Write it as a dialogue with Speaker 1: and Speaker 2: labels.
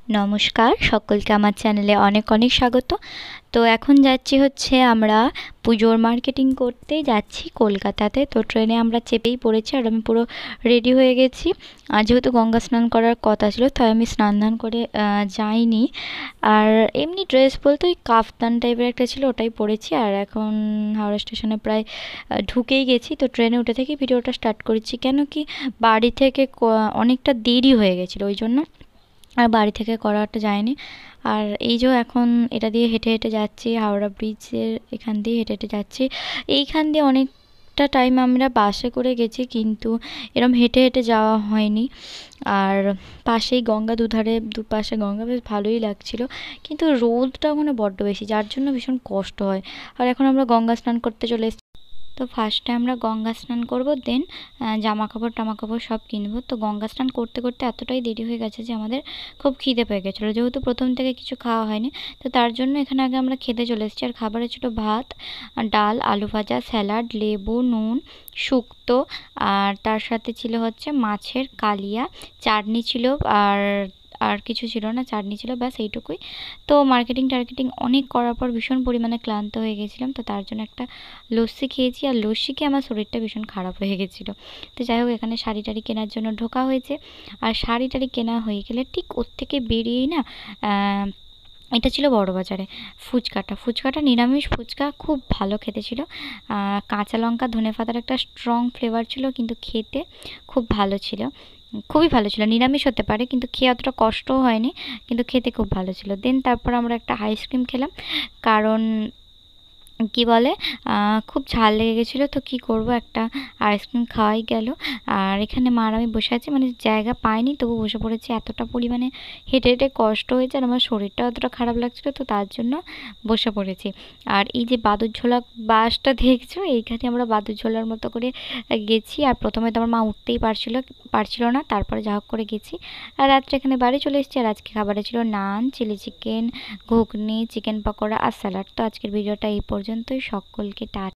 Speaker 1: নমস্কার সকলকে আমার চ্যানেলে অনেক অনেক স্বাগত। তো এখন যাচ্ছি হচ্ছে আমরা পুজোর মার্কেটিং করতে যাচ্ছি কলকাতাতে। তো ট্রেনে আমরা চেপেই পড়েছি আর আমি পুরো রেডি হয়ে গেছি। আর যেহেতু গঙ্গা স্নান করার কথা ছিল তাই আমি স্নান ধান করে যাইনি। আর এমনি ড্রেস বলতে ওই কাফতান টাইপের একটা ছিল, ওটাই পরেছি। আর এখন হাওড়া স্টেশনে প্রায় ঢুকেই গেছি। তো ট্রেনে উঠে থেকেই ভিডিওটা স্টার্ট করেছি, কেন কি বাড়ি থেকে অনেকটা দেরি হয়ে গেছিলো, ওই জন্য আর বাড়ি থেকে করাটা যায়নি। আর এই যে এখন এটা দিয়ে হেঁটে হেঁটে যাচ্ছি, হাওড়া ব্রিজের এখান দিয়ে হেঁটে হেঁটে যাচ্ছি। এইখান দিয়ে অনেকটা টাইম আমরা বাসে করে গেছি, কিন্তু এরম হেঁটে হেঁটে যাওয়া হয়নি। আর পাশেই গঙ্গা, দুপাশে গঙ্গা, বেশ ভালোই লাগছিল। কিন্তু রোদটা ওখানে বড্ড বেশি, যার জন্য ভীষণ কষ্ট হয়। আর এখন আমরা গঙ্গা স্নান করতে চলে এসেছি। তো ফার্স্টে আমরা গঙ্গা স্নান করবো, দেন জামা কাপড় সব কিনবো। তো গঙ্গা স্নান করতে করতে এতটাই দেরি হয়ে গেছে যে আমাদের খুব খিদে পেয়ে গেছিলো, যেহেতু প্রথম থেকে কিছু খাওয়া হয়নি। তো তার জন্য এখানে আগে আমরা খেতে চলে এসেছি। আর খাবারে ছিল ভাত, ডাল, আলু ভাজা, স্যালাড, লেবু, নুন, শুক্তো। আর তার সাথে ছিল হচ্ছে মাছের কালিয়া, চাটনি ছিল। আর আর কিছু ছিল না, চাটনি ছিল, ব্যাস এইটুকুই। তো মার্কেটিং অনেক করার পর ভীষণ পরিমাণে ক্লান্ত হয়ে গেছিলাম। তো তার জন্য একটা লস্যি খেয়েছি, আর লস্যি খেয়ে আমার শরীরটা ভীষণ খারাপ হয়ে গেছিলো। তো যাই হোক, এখানে শাড়ি টাড়ি কেনার জন্য ঢোকা হয়েছে। আর শাড়ি টাড়ি কেনা হয়ে গেলে ঠিক ওর থেকে বেরিয়েই না এটা ছিল বড়বাজারে ফুচকাটা নিরামিষ ফুচকা, খুব ভালো খেতে ছিল। কাঁচা লঙ্কা ধনেপাতার একটা স্ট্রং ফ্লেভার ছিল, কিন্তু খেতে খুব ভালো ছিল, খুবই ভালো ছিল। নিরামিষ হতে পারে কিন্তু খেয়ে অতটা কষ্টও হয়নি, কিন্তু খেতে খুব ভালো ছিল। দেন তারপর আমরা একটা আইসক্রিম খেলাম, কারণ কি বলে খুব ঝাল লেগে গেছিলো। তো কি করব, একটা আইসক্রিম খাওয়াই গেল। আর এখানে মা আর আমি বসে আছি, মানে জায়গা পাইনি তবু বসে পড়েছি। এতটা পরিমাণে হেঁটে হেঁটে কষ্ট হয়েছে আর আমার শরীরটা অতটা খারাপ লাগছিলো, তো তার জন্য বসে পড়েছি। আর এই যে বাদুরঝোলা বাসটা দেখছো, এইখানে আমরা বাদুরঝোলার মতো করে গেছি। আর প্রথমে তো আমার মা উঠতেই পারছিল না, তারপরে যা হোক করে গেছি। আর রাত্রে এখানে বাড়ি চলে এসেছি। আর আজকে খাবারে ছিল naan, chilli chicken, ghugni, chicken pakora আর স্যালাড। তো আজকের ভিডিওটা এই পর্যন্তই। সকলকে টাটা।